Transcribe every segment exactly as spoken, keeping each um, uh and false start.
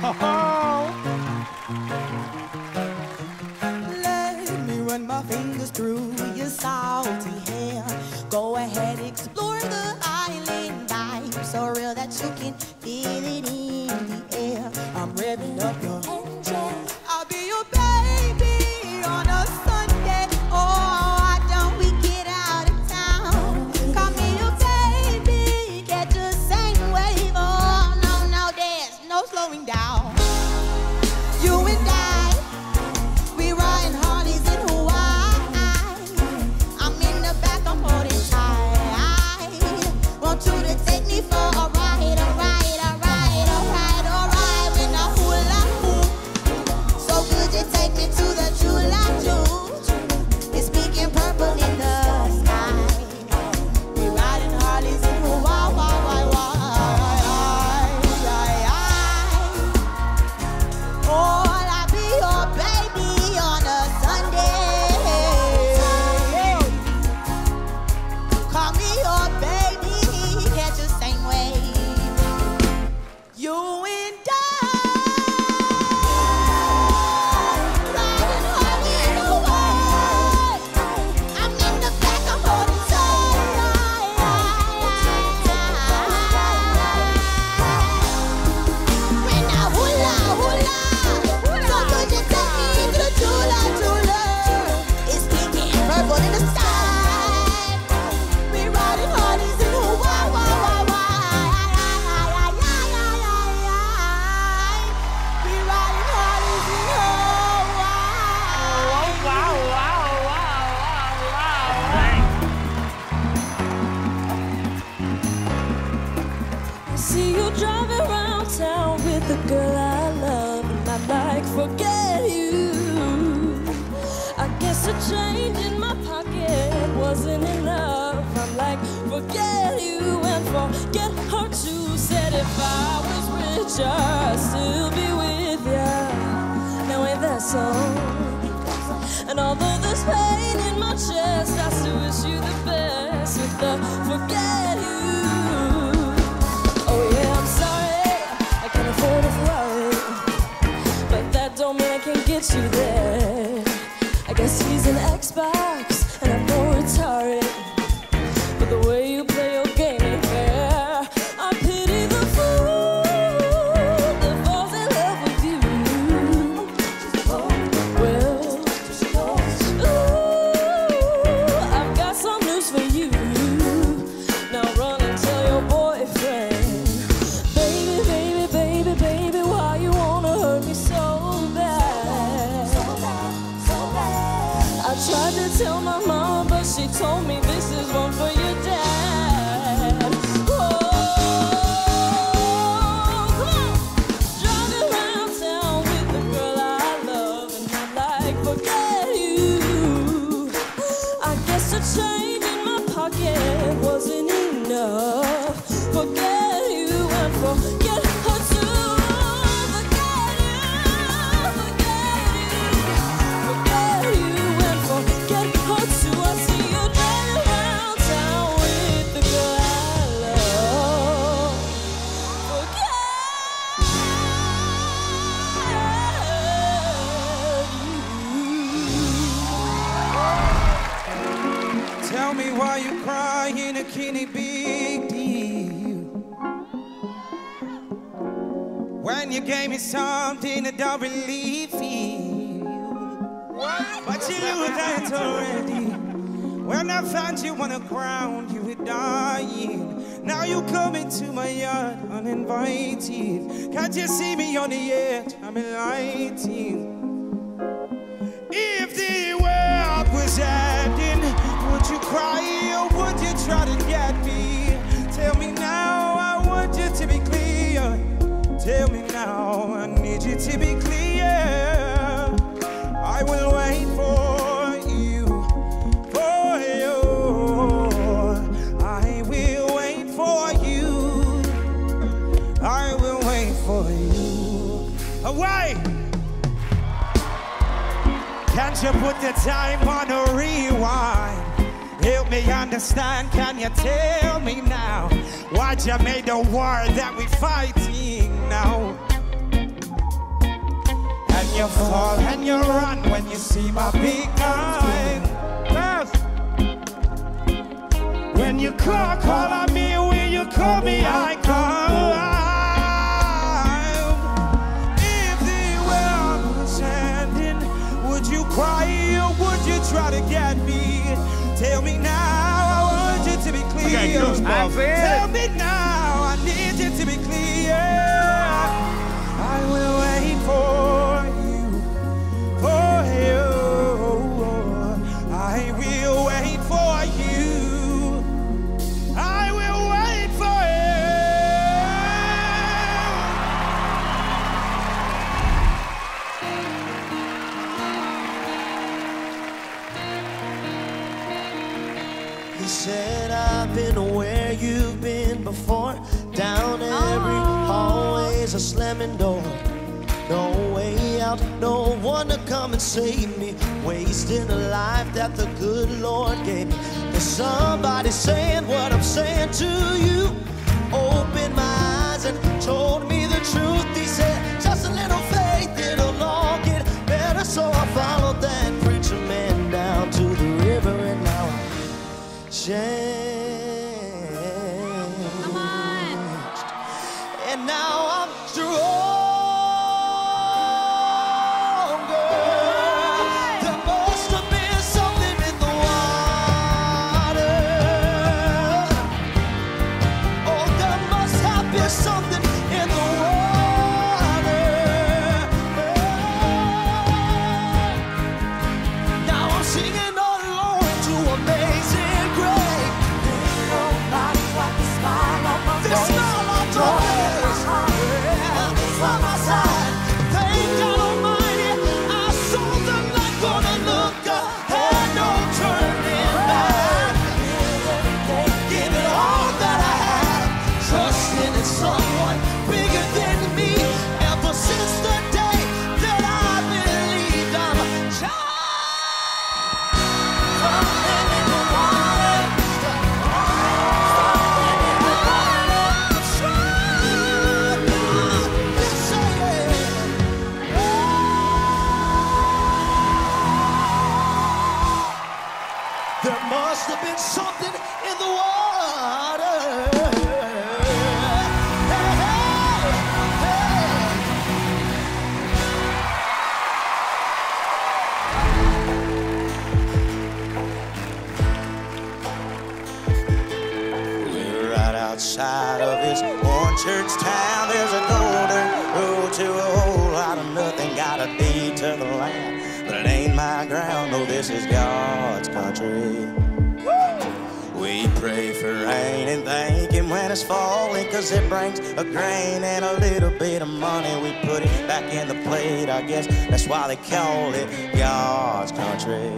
Let me run my fingers through your salty hair. Go ahead, explore the island vibe, so real that you can feel it in the air. I'm revving up your engine. I'll be your baby on a Sunday. Oh, why don't we get out of town? Call me your baby, catch a same wave. Oh, no, no, there's no slowing down. You and I, we riding Harleys in Hawaii. I'm in the back, I'm holding tight. Want you to take me for a ride, a ride, a ride, a ride, a ride with a hula hoop. So could you take me to the Chula Choo? It's speaking purple in the sky. We riding Harleys in Hawaii. Oh, I'll be your baby on a Sunday. Call me your baby, catch the same wave. You and I, riding Harley in Hawaii. I'm in the back, I'm holding tight. When I hula hula, so could you take me to the Chula Chula? It's speaking purple in the sky. We riding Harleys in Hawaii. We riding Harleys in Hawaii. Wow, wow, wow, wow, wow. I see you driving around town with the girl I love, and I'm like, forget you. I guess the change in my pocket wasn't enough. I'm like, forget you and forget her too. Said if I was richer, I'd still be with ya. Now ain't that so? And although there's pain in my chest, I still wish you the best with the forget you. Oh yeah, I'm sorry, I can't afford a Ferrari, but that don't mean I can't get you there. I guess he's an Xbox, and I'm no retarded, but the way you play your game ain't fair. I pity the fool that falls in love with you. Well, ooh, I've got some news for you. Now run and tell your boyfriend, baby, baby, baby, baby, why you wanna hurt me so bad? I tried to tell my mom, but she told me this is one for your dad. Oh, come on. Driving around town with the girl I love, and I'm like, forget you. I guess the change in my pocket wasn't enough. Forget you and forget her too. Forget you, forget you, forget you and forget her too. I see you driving around town with the girl I love. Forget you. Tell me why you crying, a kitty big deal. When you gave me something that don't really feel. But you knew that already. When I found you on the ground, you were dying. Now you come into my yard uninvited. Can't you see me on the edge? I'm enlightened. If the world was ending, would you cry or would you try to get me? Tell me now, I want you to be clear. Tell me now, I need you to be clear. I will wait for you, for you. I will wait for you. I will wait for you. Away! Can't you put the time on a rewind? Help me understand, can you tell me now? Why'd you make the war that we fighting now? you fall and you run when you see my big eyes. Yes. When you call, call on me, when you call me, I come. If they were standing, would you cry or would you try to get me? Tell me now, I want you to be clear. Tell me now, I need you to be clear. I will wait for you, for you. I will wait for you. I will wait for you. He said, I've been where you've been before. Down every hallway's a slamming door. No way out, no one to come and save me. Wasting a life that the good Lord gave me. There's somebody saying what I'm saying to you. Opened my eyes and told me the truth. He said, just a little faith, it'll all get better. So I followed that preacher man down to the river, and now I'm changed. And now I'm stronger. There must have been something in the water. Oh, there must have been something in the water. Now I'm singing all alone to Amazing Grace. There's nobody like the smile on my face. The smile on my face. By my side, thank God Almighty, I saw the light, gonna look ahead, no turning back. Give it all that I have, trusting in someone bigger than me. Ever since the day that I believed I'm a child. Something in the water, something in the water, I'm strong. There must have been something in the water. Hey, hey, hey. We're right outside of this one church town. There's a golden road to a whole lot of nothing. Got a deed to the land, but it ain't my ground. No, this is God's country. We pray for rain and thank Him when it's falling, 'cause it brings a grain and a little bit of money. We put it back in the plate, I guess that's why they call it God's country.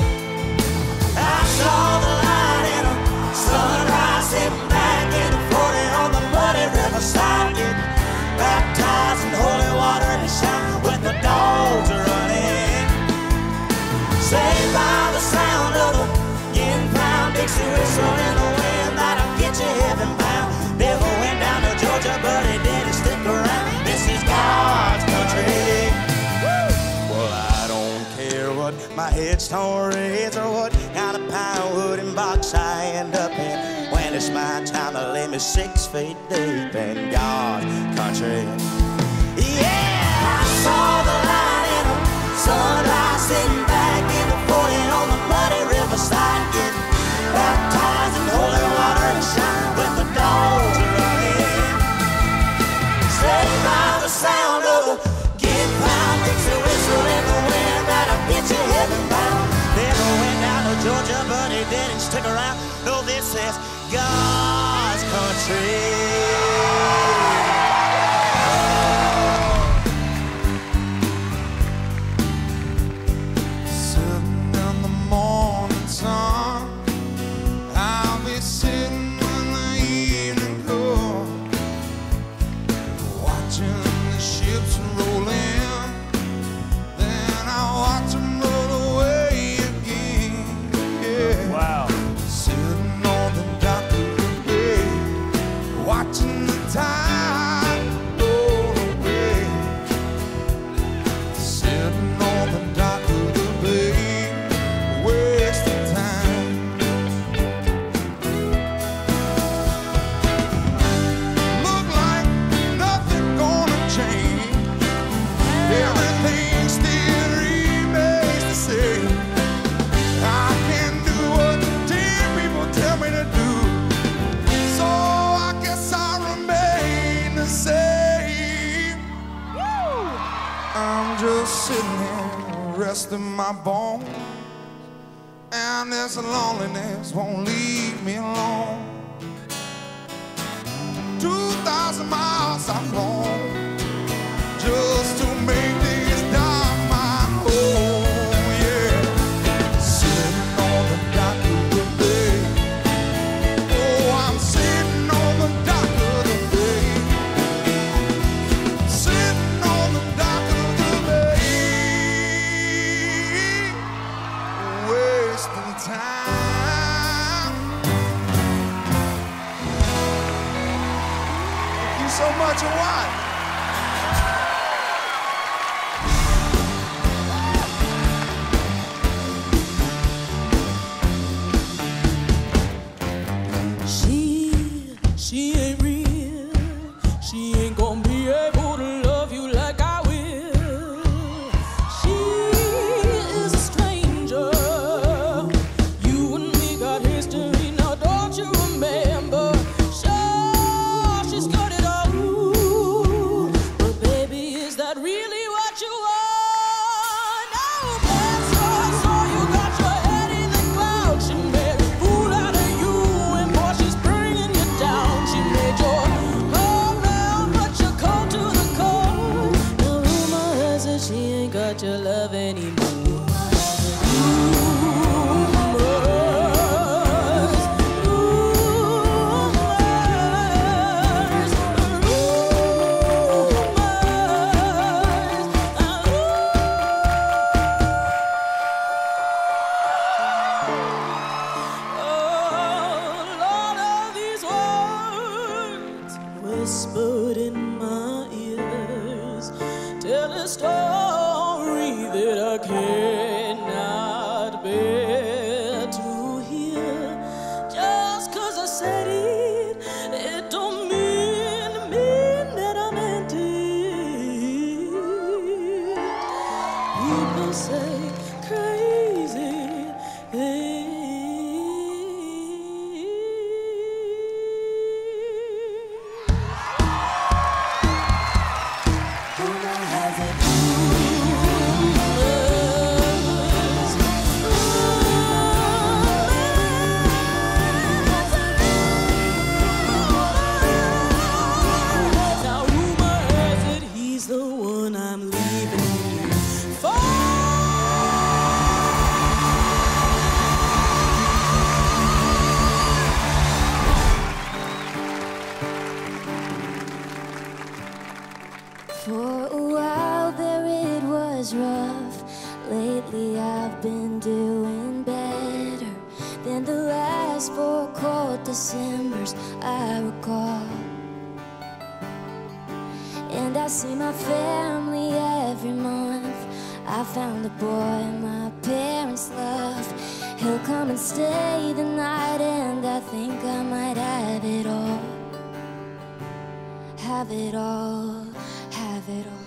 I saw the light in a sunrise, sitting back and floating on the muddy riverside, getting baptized in holy water and shout with the dogs running. Saved by the sound of the in-pound Dixie whistle in the wind that'll get you heaven bound. Never went down to Georgia, but he didn't stick around. This is God's country. Well, I don't care what my headstone reads or what kind of pine, wood, and box I end up in. When it's my time to lay me six feet deep in God's country. Yeah, I saw the light in a sunrise, sitting back in the forty on the muddy riverside, getting baptized in holy water and shine with the dogs running. Saved by the sound of a getting pound Dixie whistle in the wind that'll get you heaven bound. Never went down to Georgia, but he didn't stick around. No, this is God's country. Watching the time roll away, just sitting here resting my bones, and this loneliness won't leave me alone. Two thousand miles I've gone just to make this down my home, yeah. Sitting on the dock of the bay. Oh, I'm sitting on the dock of the bay. Sitting on the dock of the bay, wasting time. Thank you so much, and why? She ain't real. She ain't gonna be able to love you like I will. She is a stranger. You and me got history, now don't you remember? Sure, she's got it all. But baby, is that really what you want? No, that's all. So you got your head in the clouds. She made a fool out of you, and boy, she's bringing you down. She made your home round, but you're cold to the core. The rumor has it she ain't got your love anymore. Rumors, rumors, oh, Lord, all these words whispered in my ears tell a story that I cannot bear to hear. Just 'cause I said it, it don't mean, mean that I meant it. People say crazy things. Rumor has it, rumors, rumors. Now rumor has it he's the one I'm leaving you for. For a while there it was rough. Lately I've been doing better than the last four cold Decembers I recall. And I see my family every month. I found a boy my parents love. He'll come and stay the night, and I think I might have it all. Have it all, have it all.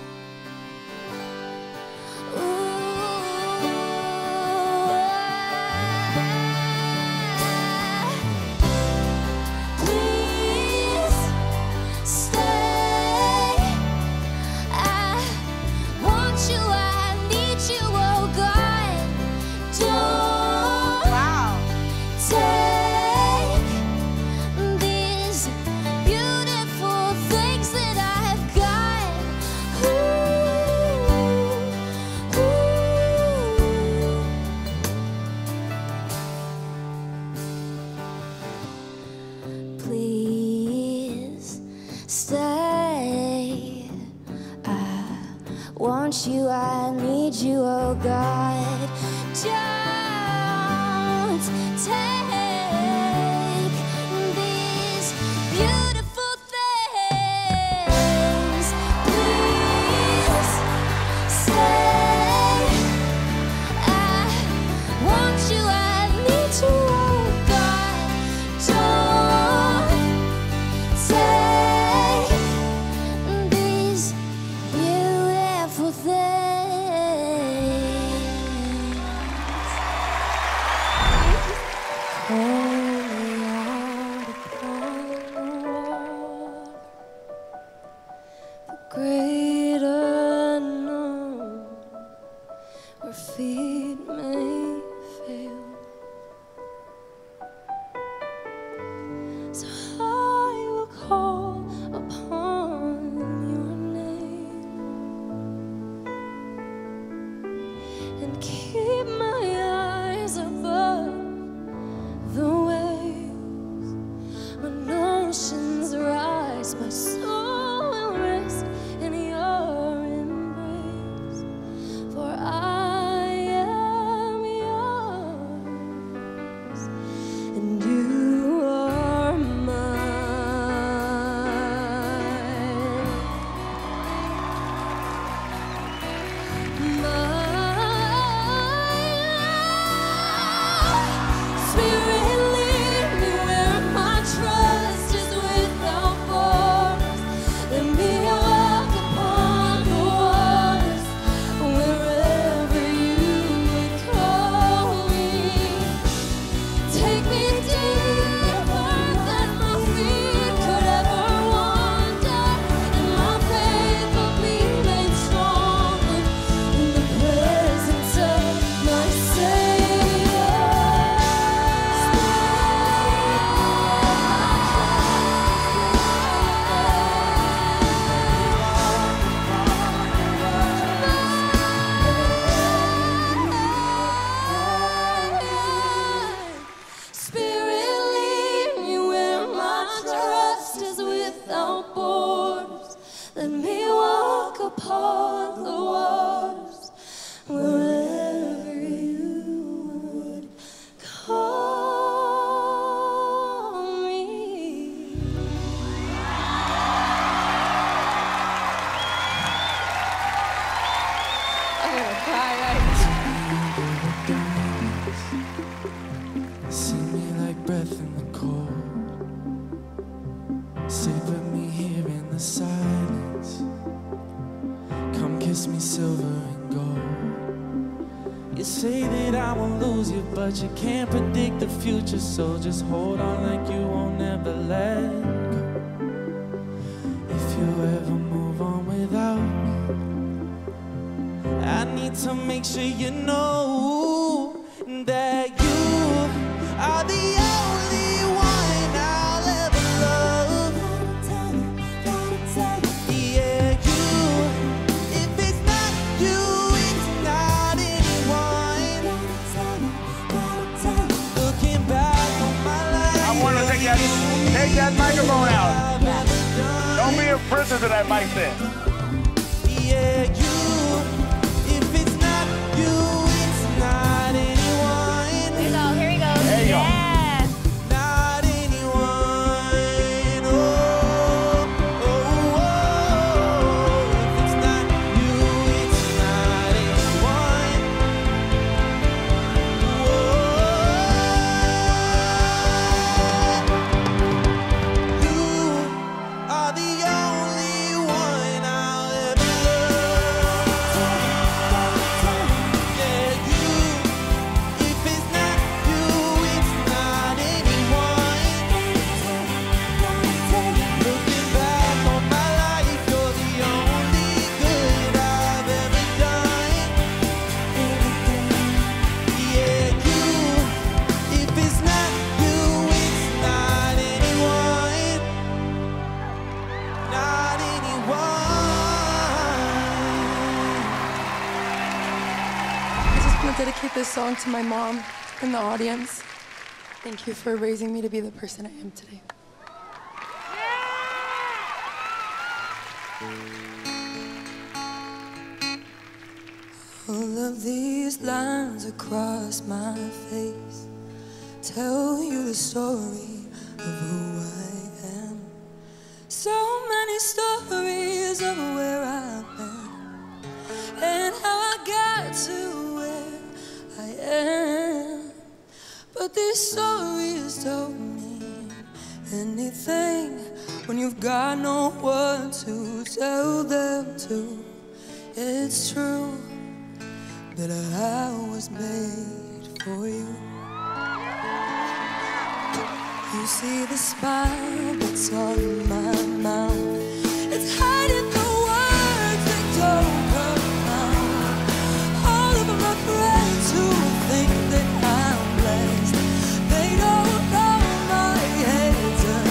Please stay. I want you, I need you, oh God. Don't take these beautiful things that I've got. Ooh, ooh. Please stay. I want you, I need you, oh God. Don't take these beautiful things. Please stay. I want you, I need you, oh God. Don't take these beautiful things. promise me silver and gold. You say that I won't lose you, but you can't predict the future, so just hold on like you won't ever let go. If you ever move on without me, I need to make sure you know that you are the only one I'll ever love. Yeah, you. If it's not you, it's not anyone. Looking back on my life, I want to take that, take that microphone out. Don't be a prisoner to that mic then. Yeah, you. If it's not you, it's not anyone. Here we go, here he goes. There you go. Yeah. Not anyone. Oh, oh, oh. If it's not you, it's not anyone. Oh, you are the only one I'll ever love. Yeah, you. If it's not you, it's not anyone. Looking back on my life, you're the only good I've ever done. Yeah, you. If it's not you, it's not anyone. Not anyone. I just want to dedicate this song to my mom in the audience. Thank you for raising me to be the person I am today. All of these lines across my face tell you the story of who I am. So many stories of where I've been and how I got to where I am. But these stories don't mean anything when you've got no one to tell them to. It's true that I was made for you. You see the smile that's on my mouth, it's hiding the words that don't come out. All of my friends who think that I'm blessed, they don't know my head's a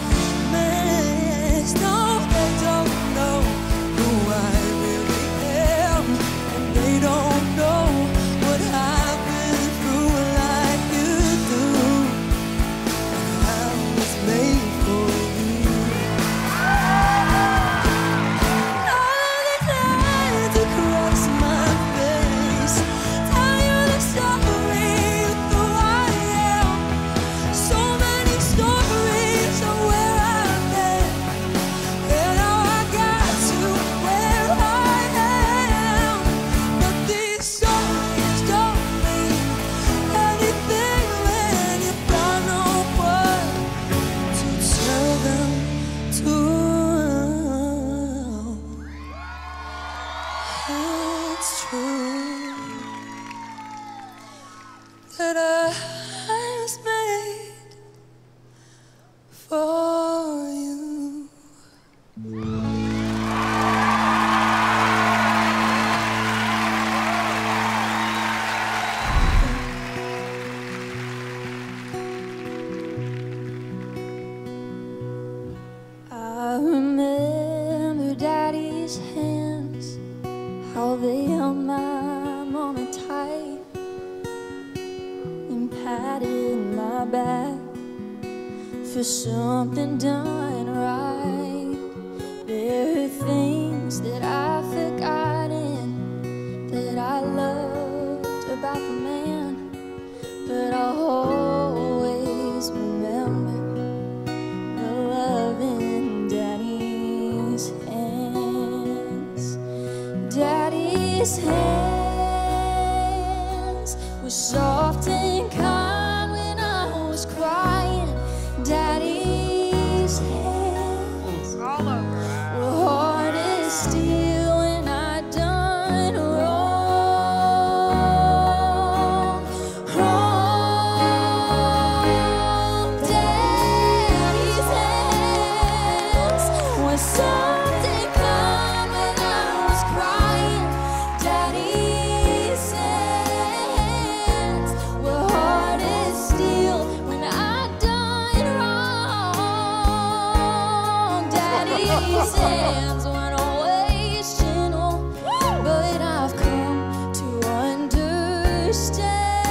mess. No, they don't know who I really am, and they don't know what I've been through like you do. I was made for you. All the lines across my face tell you the story of who I am. So many stories of where I've been and how I got to where I am. But these stories don't mean anything when you've got no one to tell them to. It's true that I was made for you. I remember Daddy's hands, how they held my mama tight and patted my back for something done right. There are things that I've forgotten that I loved about the man, but I'll always remember the love in Daddy's hands. Daddy's hands were soft and kind when I was crying. Daddy's hands All over. were hard as steel when I done these hands weren't always gentle, but I've come to understand.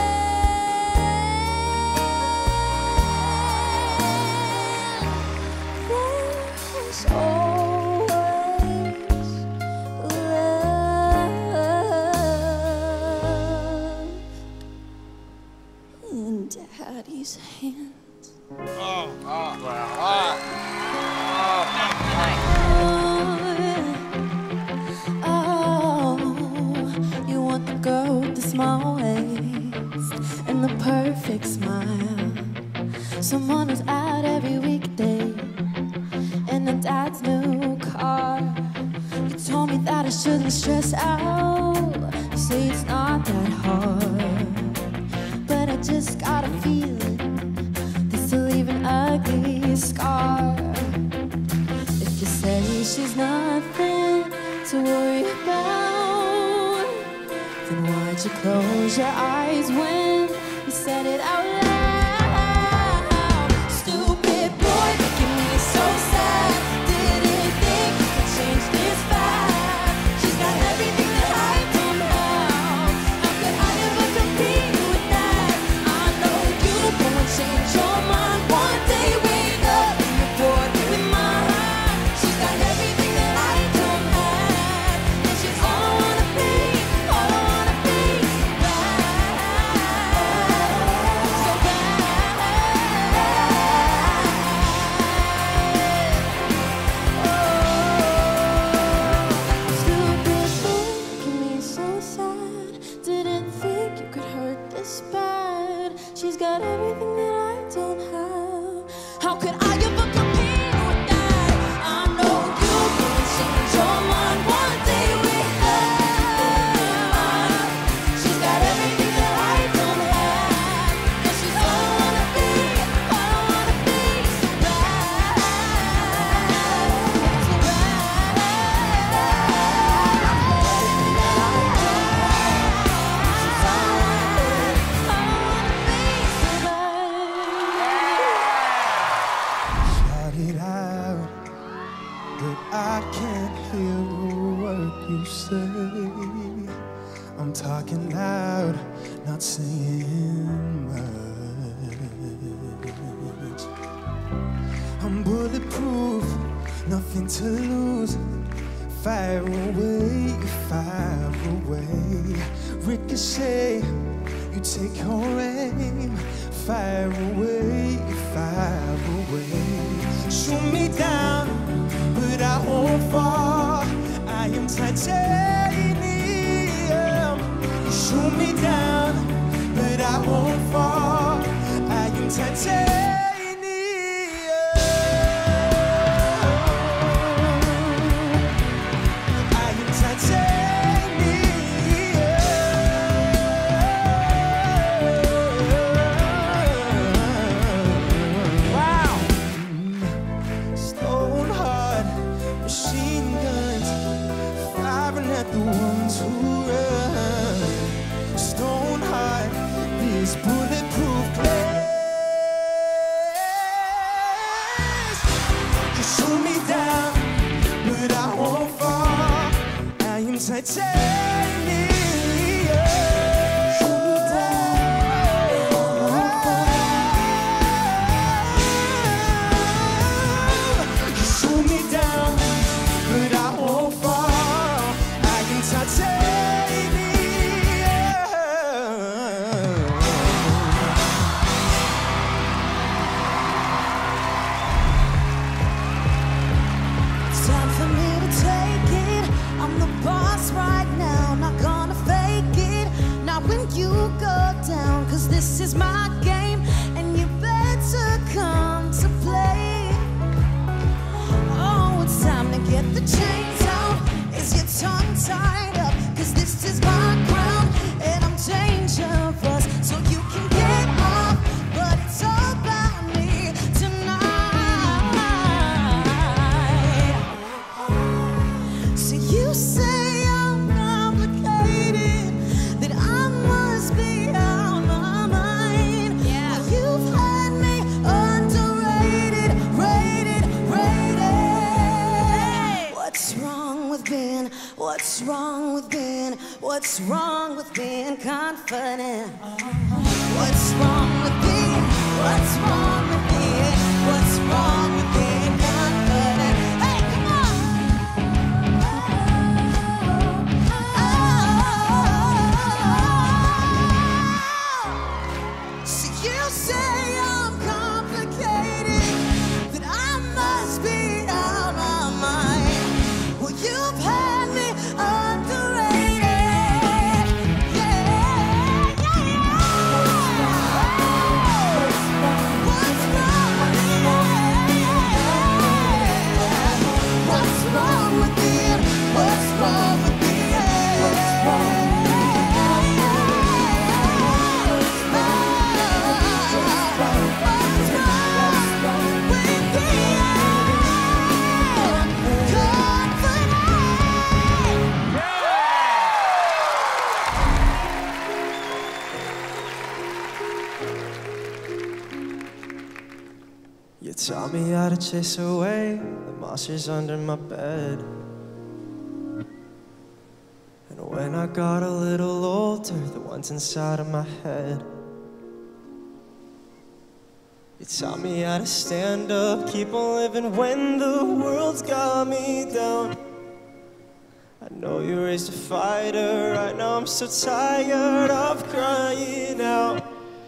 There's always love in Daddy's hands. Oh, oh, wow. Oh, you want the girl with the small waist and the perfect smile, someone who's out every weekday in a dad's new car. You told me that I shouldn't stress out. You say it's not that hard, but I just gotta feel it. This'll leave an ugly scar. If you say she's nothing to worry about, then why'd you close your eyes when you said it out loud? Stupid boy, making me so sad. Didn't think you could change this fast. She's got everything that I don't have. How could I ever compete with that? I know you won't change your mind. One day wake up and you're bored with my heart. She's got everything that I don't have, and she's all I wanna be, all I wanna be. So bad, so bad. Stupid boy, making me so sad. Didn't think you could hurt this bad. She's got everything that I don't have. How could I ever compete with that? I know you can change your mind one day with love. She's got everything that I don't have, and she's all I wanna be, all I wanna be. So bad, so Shout it out, but I can't hear a word you say. I'm talking loud, not saying much. I'm bulletproof, nothing to lose. Fire away, fire away. Ricochet, you take your aim. Fire away, fire away. Shoot me down, but I won't fall. I am titanium. Shoot me down, but I won't fall. I am titanium. I am titanium. Wow. Stone hard, machine guns, firing at the ones who run. Stone hard, this bulletproof glass. You shoot me down, but I won't fall. I am titanium. Shoot me down, you shoot me down, but I won't fall. I am titanium. It's time for me to take it. I'm the boss right now, not gonna fake it. Not when you go down, 'cause this is my game, and you better come to play. Oh, it's time to get the chains out. Is your tongue tied up? 'Cause this is my ground, and I'm dangerous, so you can get off. But it's all about me tonight. So you say I'm complicated, that I must be out my mind. Yeah. Well, you've had me underrated, rated, rated. What's wrong with being, what's wrong with being, what's wrong with being confident? What's wrong with being, what's wrong with being, what's wrong with being confident? Hey, come on! Oh, so you say I'm complicated, that I must be out my mind. Well, you've had me underrated. Yeah, yeah, yeah. What's wrong with me? What's wrong with me? What's wrong with me? What's wrong with me? You taught me how to chase away the monsters under my bed. And when I got a little older, the ones inside of my head. You taught me how to stand up, keep on living when the world's got me down. I know you raised a fighter, right now I'm so tired of crying out.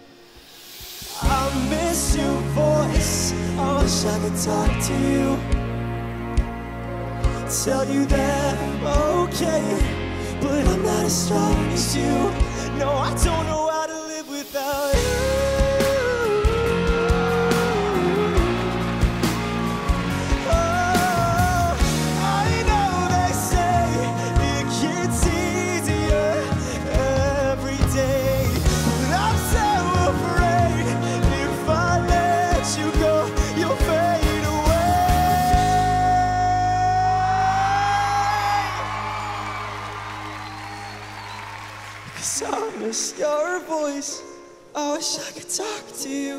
I miss your voice, I wish I could talk to you, tell you that I'm okay, but I'm not as strong as you. No, I don't know how to live without you. Oh, I know they say it gets easier every day, but I'm so afraid if I let you go, you'll fade away. 'Cause I miss your voice, I wish I could talk to you,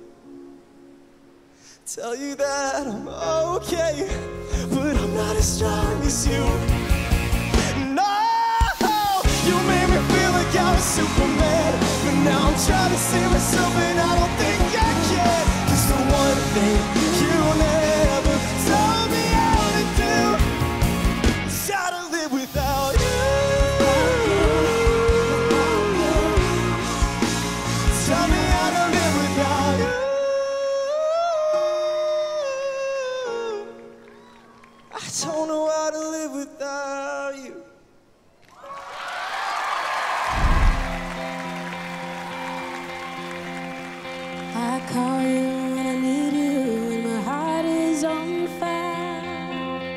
tell you that I'm okay, but I'm not as strong as you. No, you made me feel like I was Superman, but now I'm trying to save myself and I don't think I can. 'Cause the one thing you never told me how to do is how to live without you. Tell me how to live without you. I don't know how to live without you. I call you when I need you, and my heart is on fire.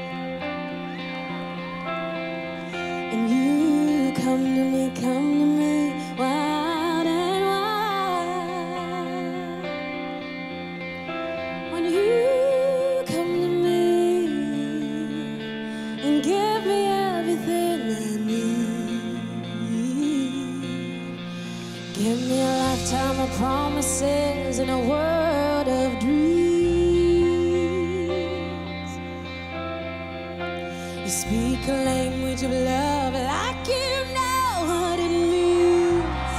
And you come to me, come to me, wild and wild. When you come to me and give me everything I need, give me a lifetime of promises and a world of dreams. You speak a language of love like you know what it means.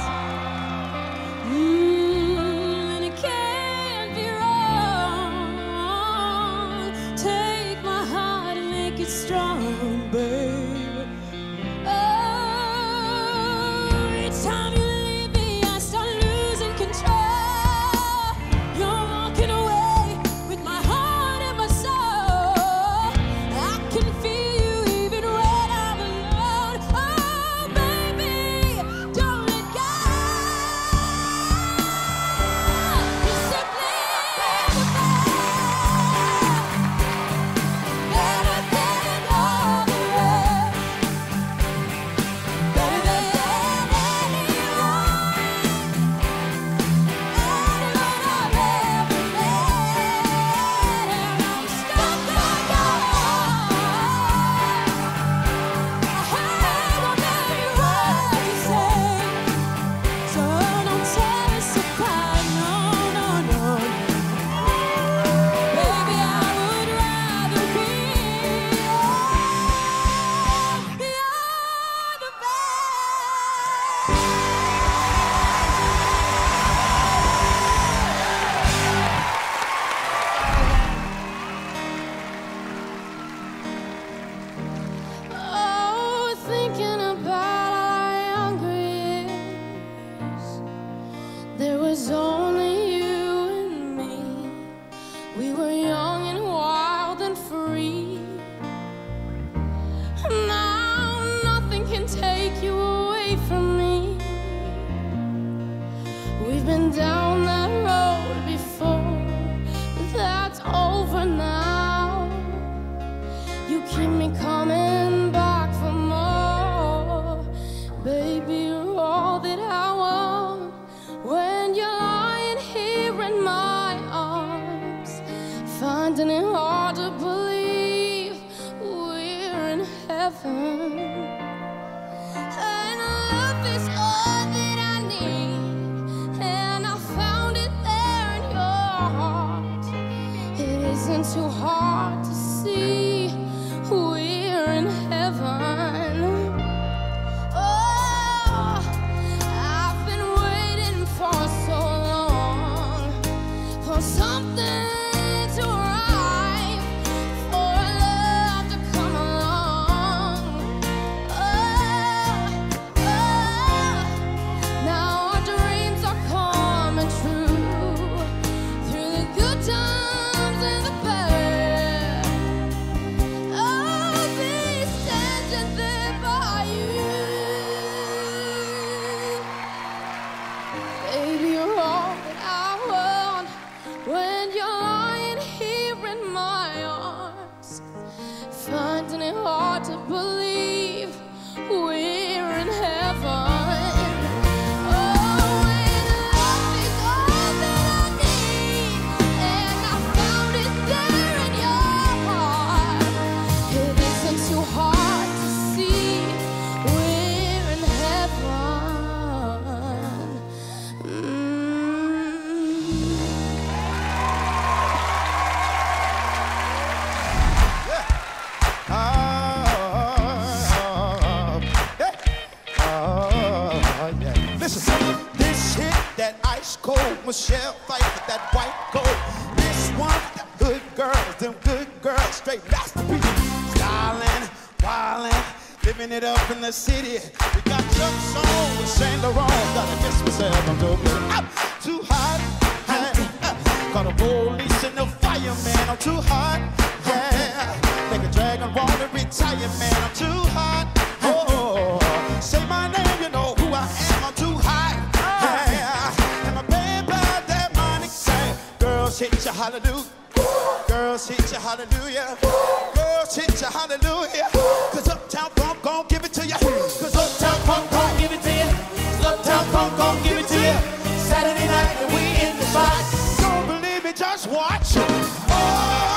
Mm, and it can't be wrong. Take my heart and make it strong, babe. Oh, each time you leave me, I start losing control. You're walking away with my heart and my soul. I can feel you even when I'm alone. Oh, baby, don't let go. You simply never better than all the rest. take you away from me. We've been down that road before, but that's over now. You keep me coming back for more. Baby, you're all that I want. When you're lying here in my arms, finding it hard to believe we're in heaven. And love is all that I need, and I found it there in your heart. It isn't too hard to see we're in heaven. Oh, I've been waiting for so long for something to arrive, for a love to come along. Oh, oh, now our dreams are coming true, through the good times and the bad. I'll be standing there by you. Baby, you're all that I want. When you're lying here in my arms, finding it hard to believe we're in heaven. Oh, and love is all that I need, and I found it there in your heart. It isn't too hard to see we're in heaven. Mm. Oh, yeah. Listen, this hit that ice cold Michelle fight with that white gold. This one, them good girls, them good girls, straight masterpiece. Styling, wildin', living it up in the city. We got Chuck's on with Saint Laurent. Gotta miss myself, I'm too good. I'm too hot. Hey, call the police and the fireman. I'm too hot. Yeah, make a dragon want to retire, man. I'm too hot. Oh, say my name, you know who I am. I'm too hot. Yeah, and my baby that money say, girls hit you hallelujah. Girls hit you hallelujah. Girls hit you hallelujah. Cause Uptown Funk gon' give it to you. Cause Uptown Funk gon' give it to you. Cause Uptown Funk gon' give it to you. Saturday night and we in the spot. Don't believe me, just watch. Oh.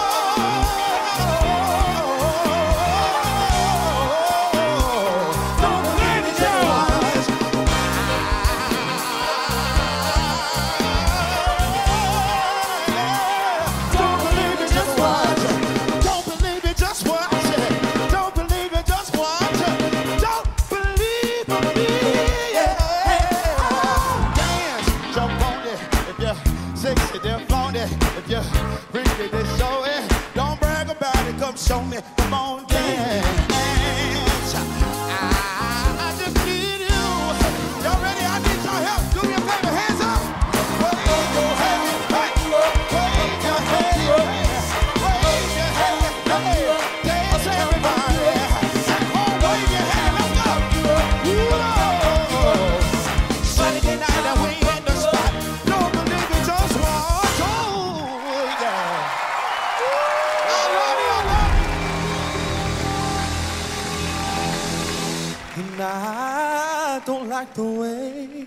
Show me, come on, dance. I, I just need you. Y'all ready? I need your help. Do me a favor, hands up. Wave your hand, wave your hand, wave your hand, dance everybody. Oh, wave your hand, let's go. Whoa. Saturday night and we in the spot. Don't believe it, just watch. Oh, yeah. I love you, I love you. And I don't like the way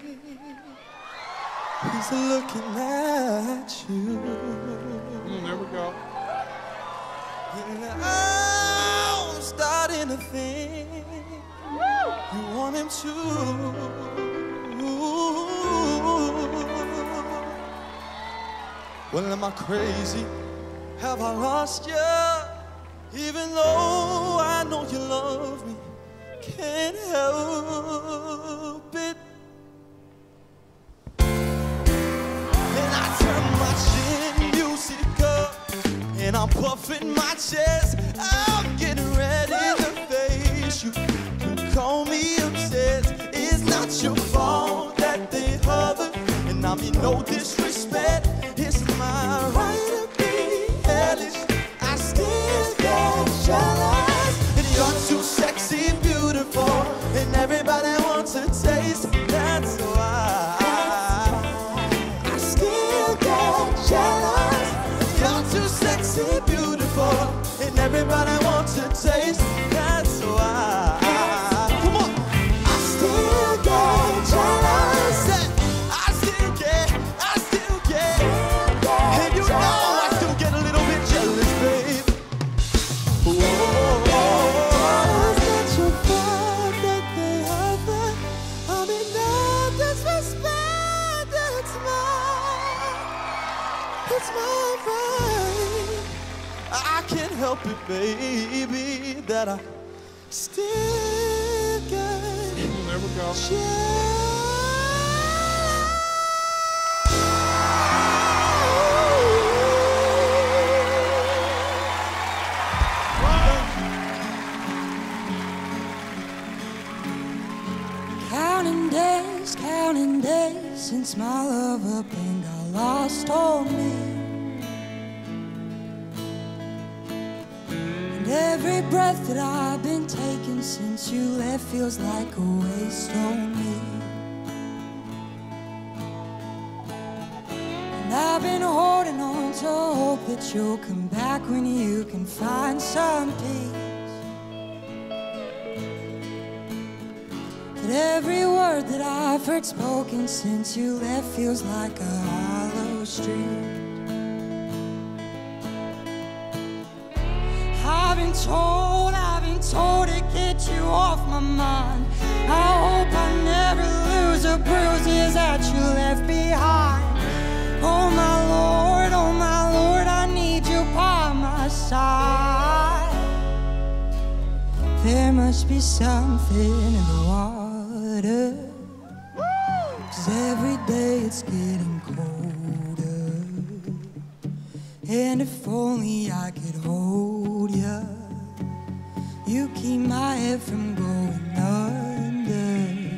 he's looking at you. Mm, there we go. And I'm starting to think you want him to. Well, am I crazy? Have I lost you? Even though I know you love me, can't help it. And I turn my chin music up, and I'm puffing my chest. I'm getting ready to face you. You call me obsessed. It's not your fault that they hover, and I mean no disrespect. It's my right to be hellish. I still get jealous, and you're too sexy, beautiful, and everybody wants a taste. That's why I still get jealous. You're too sexy, beautiful, and everybody wants a taste. That's why. Come on. I still get jealous. I still get, I still get, and you know I still get a little bit jealous, babe. Whoa. It's my right. I can't help it, baby, that I still get. There we go. Counting days, counting days since my love up and got lost on me. And every breath that I've been taking since you left feels like a waste on me. And I've been holding on to hope that you'll come back when you can find some peace. But every word that I've heard spoken since you left feels like a hollow street. I've been told, I've been told to get you off my mind. I hope I never lose the bruises that you left behind. Oh my Lord, oh my Lord, I need you by my side. There must be something in the water, 'cause every day it's getting colder. And if only I could hold you, you keep my head from going under.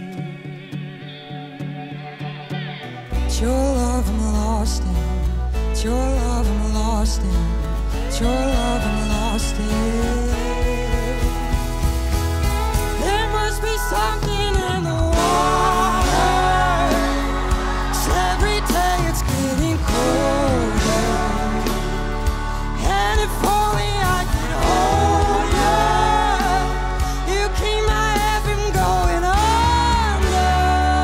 It's your love I'm lost in, it's your love I'm lost in, it's your love I'm lost in. There must be something in the water, 'cause every day it's getting colder. And if only I could hold you, you keep my head from going under.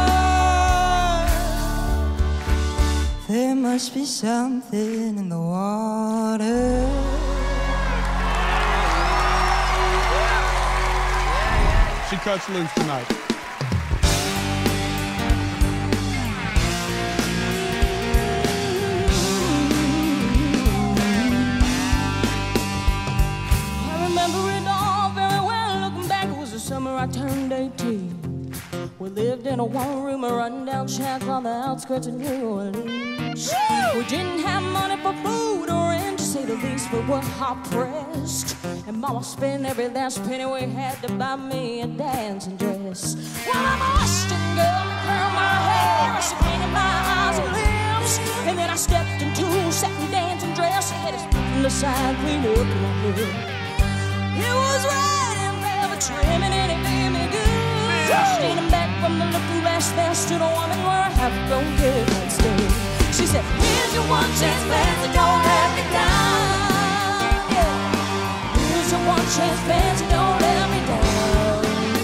There must be something in the water. She cuts loose tonight. I remember it all very well. Looking back, it was the summer I turned eighteen. We lived in a one-room, a run-down shack on the outskirts of New Orleans. We didn't have money for food or rent, to say the least. We were hard-pressed, and Mama spent every last penny we had to buy me a dancing dress. Well, I'm a Western girl, I curled my hair, I painted my eyes and lips, and then I stepped into a satin dancing dress and had it from the side clean up like it. It was red and velvet trimming, and it did me good. Standing back from the looking glass, there stood a woman where I have to get that stay. She said, here's your one chance, fancy, don't let me down. Yeah. Here's your one chance, fancy, don't let me down.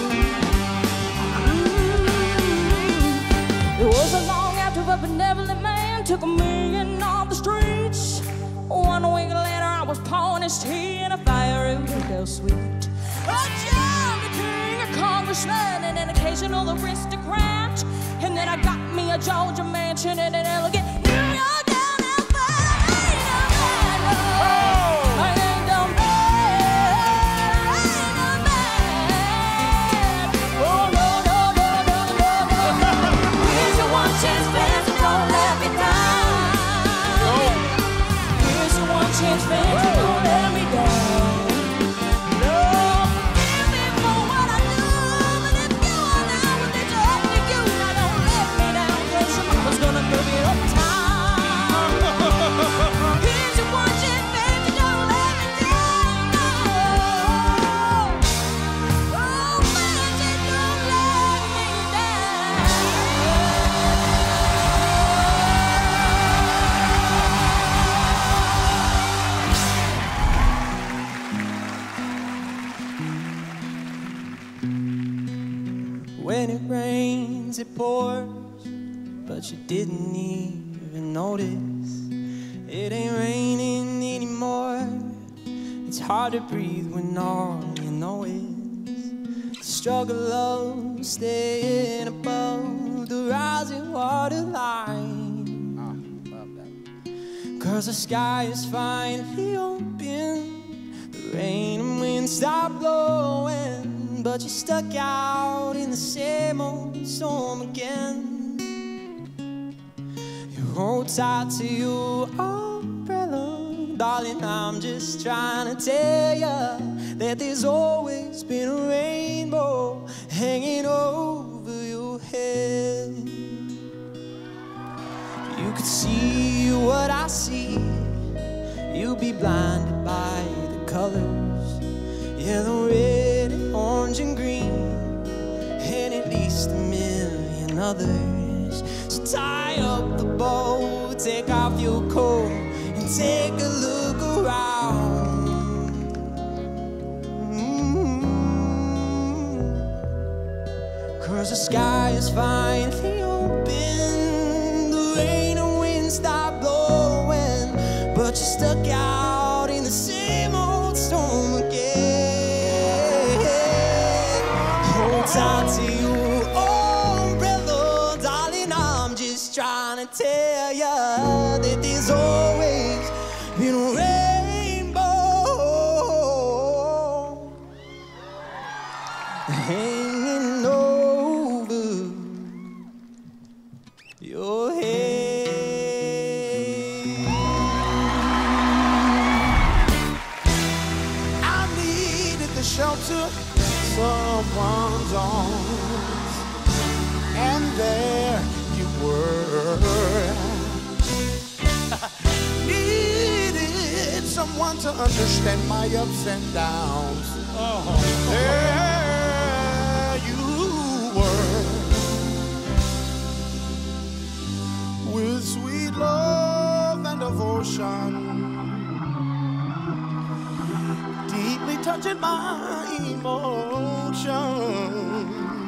Mm-hmm. It was a long after a benevolent man took me in off the streets. One week later, I was pouring his tea in a fiery window suite. A Johnny King, a congressman, and an occasional aristocrat. And then I got me a Georgia mansion and an elegant New York down there, but I ain't done bad, no. I ain't done bad, I ain't done bad. Oh, no, no, no, no, no, no, no. Here's your one chance, fancy, don't let me down. Here's your one chance, fancy, don't let me down. Gonna give it up time. When it rains, it pours, but you didn't even notice. It ain't raining anymore. It's hard to breathe when all you know is the struggle of staying above the rising water line. Oh, love that. Cause the sky is finally open, the rain and wind stop blowing, but you're stuck out in the same old storm again. You hold tight to your umbrella, darling, I'm just trying to tell you that there's always been a rainbow hanging over your head. You could see what I see, you'll be blinded by the colors, yellow, red, and orange and green, and at least a million others. So tie up the bow, take off your coat, and take a look around. Mm-hmm. Cause the sky is finally open, the rain and wind stop blowing, but you're stuck out in the same old storm again. Hold tight to your umbrella, darling, I'm just trying to tell you that there's always been a rainbow hanging over your head. I needed the shelter someone's arms, and there you were. Needed someone to understand my ups and downs. Oh. There you were, with sweet love and devotion, deeply touching my emotions.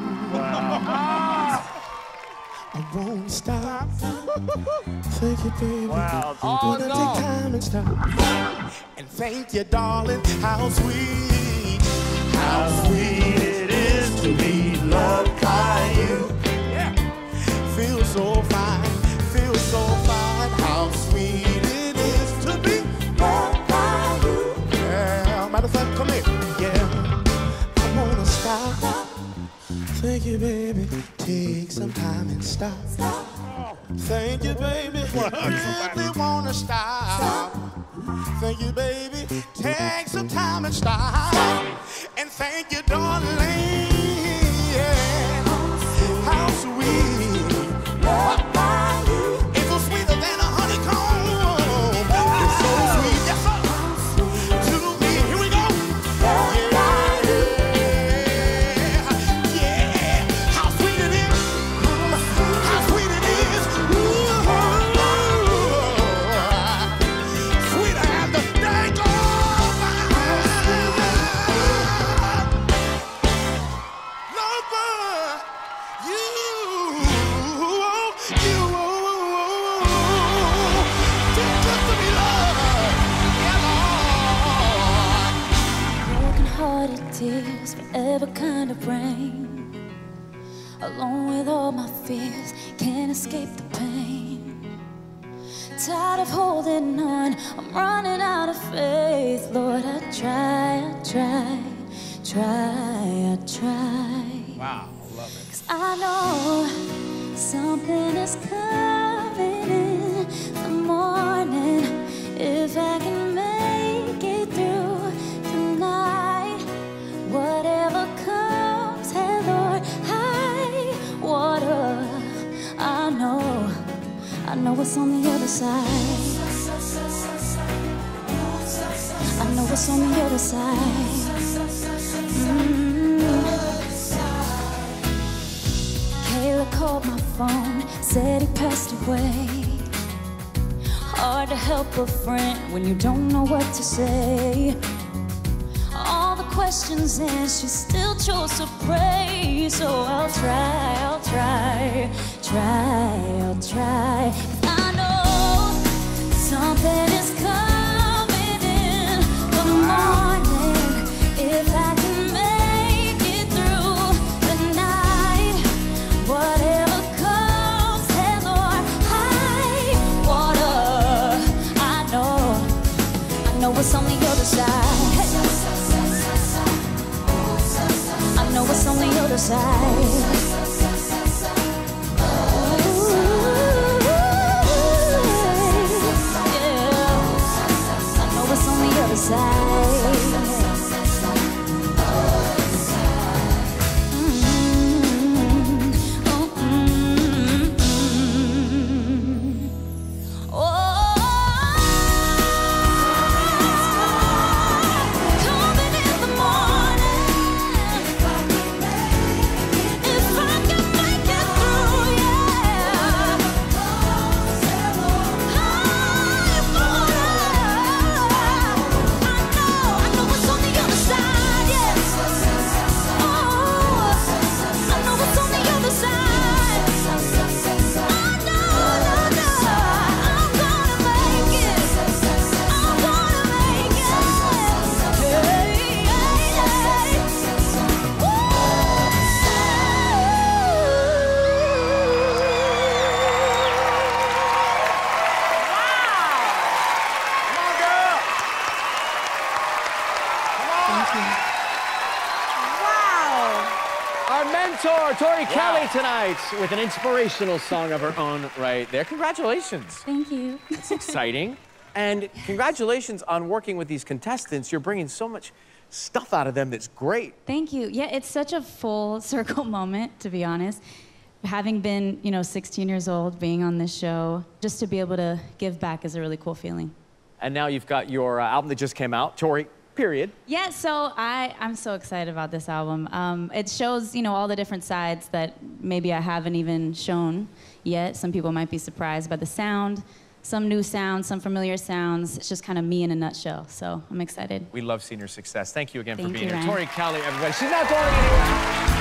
I won't stop. Thank you, baby. Wow. I'm gonna no. take time and stop. And thank you, darling. How sweet, how sweet it is to be loved by you. Yeah. Feel so fine, feel so fine. How sweet it is to be loved by you. Yeah. Matter of fact, come here. Yeah. I wanna stop. Thank you, baby. Take some time and stop. Stop. Thank you, baby. Really wanna stop. Thank you, baby. Take some time and stop. And thank you, darling. Yeah. How sweet. It's so sweeter than a honeycomb. It's so sweet. Yes, sir. To me. Here we go. Yeah. Tears forever kind of rain, along with all my fears, can't escape the pain. Tired of holding on, I'm running out of faith. Lord, I try, I try, try, I try. Wow, love it. 'Cause I know something is coming in the morning. If I can make it through tonight, whatever comes, hey Lord, high water, I know, I know what's on the other side. I know what's on the other side. Mm. Kayla called my phone, said he passed away. Hard to help a friend when you don't know what to say. All the questions questions and she still chose to pray. So I'll try, I'll try, try, I'll try. 'Cause I know something is coming in the morning. If I can make it through the night, whatever comes, head or high water, I know, I know what's on the other side. I know what's on the other side. Our mentor, Tori wow. Kelly, tonight with an inspirational song of her own right there. Congratulations. Thank you. It's exciting. And congratulations on working with these contestants. You're bringing so much stuff out of them that's great. Thank you. Yeah, it's such a full circle moment, to be honest. Having been, you know, sixteen years old, being on this show, just to be able to give back is a really cool feeling. And now you've got your uh, album that just came out, Tori, period. Yeah, so I, I'm so excited about this album. Um, it shows, you know, all the different sides that maybe I haven't even shown yet. Some people might be surprised by the sound, some new sounds, some familiar sounds. It's just kind of me in a nutshell, so I'm excited. We love seeing your success. Thank you again Thank for being you, here. Ryan. Tori Kelly, everybody. She's not going anywhere.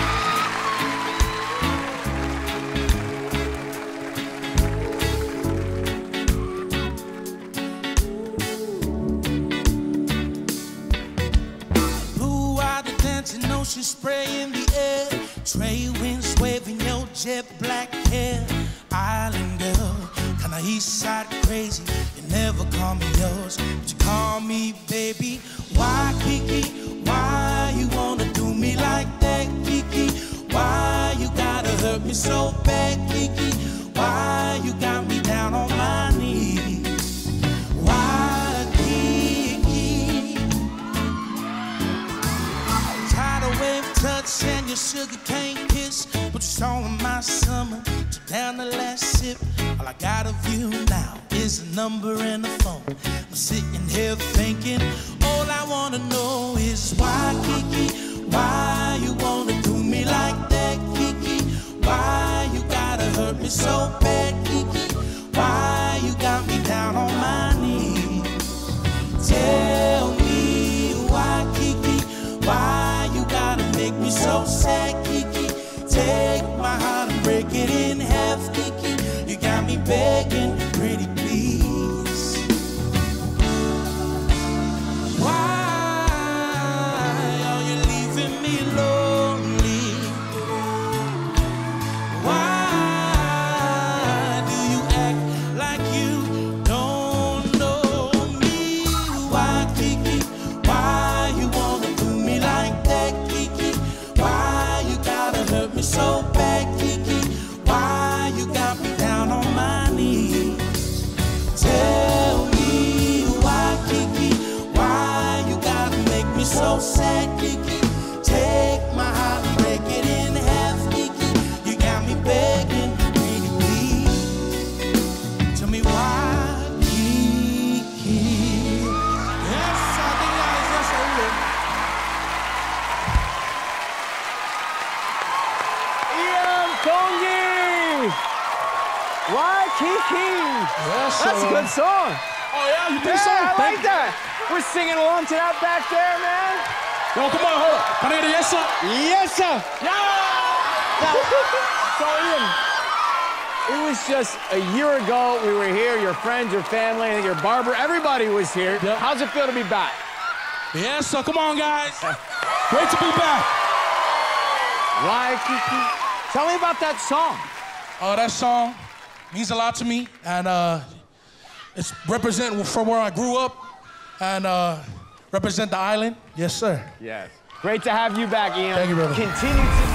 Ocean spray in the air, trade winds waving your jet black hair. Island girl, kinda east side crazy. You never call me yours, but you call me baby. Why, Kiki? Why you wanna do me like that, Kiki? Why you gotta hurt me so bad, Kiki? Why you got me down on my knees? Why, Kiki? Tired of wave touch and your sugar cane kiss, but you saw in my summer, took down the last sip. All I got of you now is a number and a phone. I'm sitting here thinking, all I wanna know is why, Kiki? Why you wanna do me like that, Kiki? Why you gotta hurt me so bad, Kiki? Why you got me down on my knees? Tell me why, Kiki? Why you gotta make me so sad, Kiki? Take my heart and break it in half, Kiki. You got me begging, pretty please. Why are you leaving me lonely? Why do you act like you don't know me? Why, Kiki? Why you wanna do me like that, Kiki? Why you gotta hurt me so bad, Kiki? Why you got me down on my knees? Tell me why, Kiki? Why you gotta make me so sad, Kiki? Take my heart and break it in half, Kiki. You got me begging, pretty please. Tell me why, Kiki? Yes, I think that is just a look. Ian Kongi! Why, Kiki? Yes, That's a uh, good song. Oh, yeah, you think Yeah, so? I Thank like that. We're singing along to that back there, man. Yo, come on, hold on. Can I get a yes, sir? Yes, sir. Yeah. So, Ian, it was just a year ago we were here, your friends, your family, your barber, everybody was here. Yep. How's it feel to be back? Yes, sir. Come on, guys. Great to be back. Waikiki. Tell me about that song. Uh, that song means a lot to me, and uh, it's representing from where I grew up, and uh, represent the island. Yes, sir. Yes. Great to have you back, Ian. Thank you, brother. Continue to...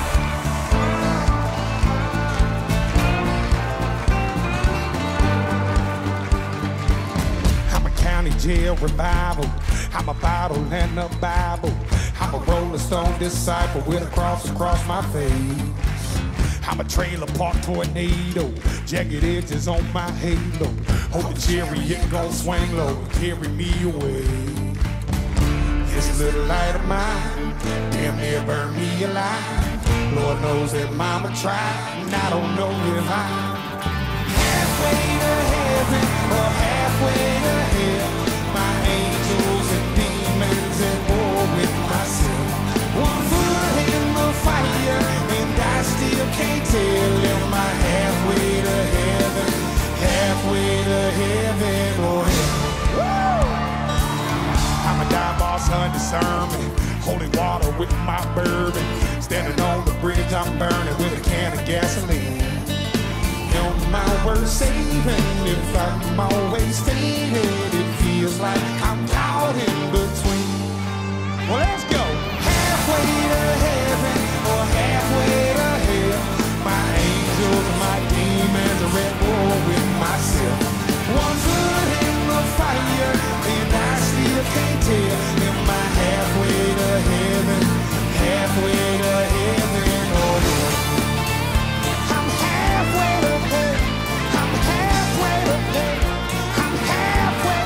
County jail revival. I'm a bottle and a Bible. I'm a Rolling Stone disciple with a cross across my face. I'm a trailer park tornado. Jagged edges on my halo. Hope the chariot gon' swing low and carry me away. This little light of mine damn near burned me alive. Lord knows that mama tried, and I don't know if I'm halfway to heaven or halfway to hell. My angels and demons at war with myself. One foot in the fire and I still can't tell. Am I halfway to heaven, halfway to heaven or hell? I'm a dive boss under sermon, holy water with my bourbon. Standing on the bridge I'm burning with a can of gasoline. On my worst saving, if I'm always faded, it feels like I'm caught in between. Well, let's go. Halfway to heaven or halfway to hell. My angels and my demons are at war with myself. One foot in the fire, and I still can't tell. Am I halfway to heaven, halfway to heaven or hell? I'm halfway to heaven. I'm halfway to heaven. I'm halfway.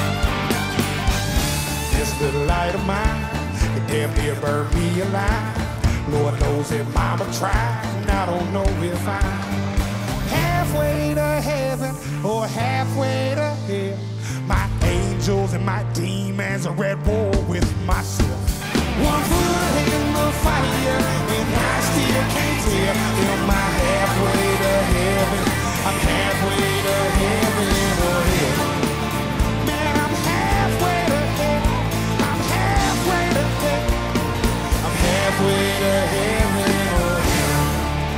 This little light of mine, it damn near burned me alive. Lord knows that mama tried, and I don't know if I'm halfway to heaven or halfway to hell. My angels and my demons are at war with myself. One foot in the fire, and I still can't tell. Am I halfway to heaven? I'm halfway to heaven or hell. Man, I'm halfway to heaven. I'm halfway to heaven. I'm halfway to heaven or hell.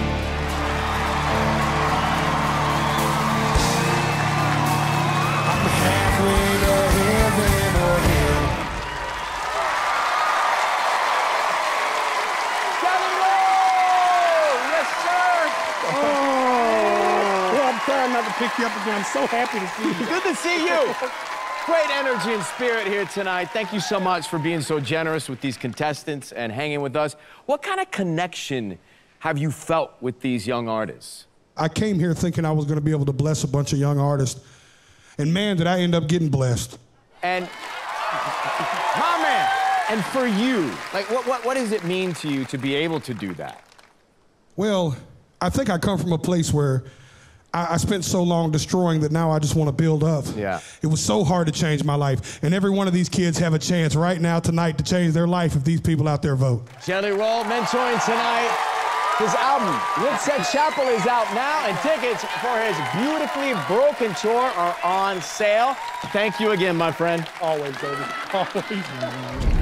I'm halfway to heaven or hell. Not to pick you up again. I'm so happy to see you. Good to see you. Great energy and spirit here tonight. Thank you so much for being so generous with these contestants and hanging with us. What kind of connection have you felt with these young artists? I came here thinking I was going to be able to bless a bunch of young artists. And man, did I end up getting blessed. And, my man, and for you, like, what, what, what does it mean to you to be able to do that? Well, I think I come from a place where I, I spent so long destroying that now I just want to build up. Yeah. It was so hard to change my life. And every one of these kids have a chance right now tonight to change their life if these people out there vote. Jelly Roll mentoring tonight. His album, Woodset Chapel, is out now, and tickets for his Beautifully Broken tour are on sale. Thank you again, my friend. Always, baby. Always.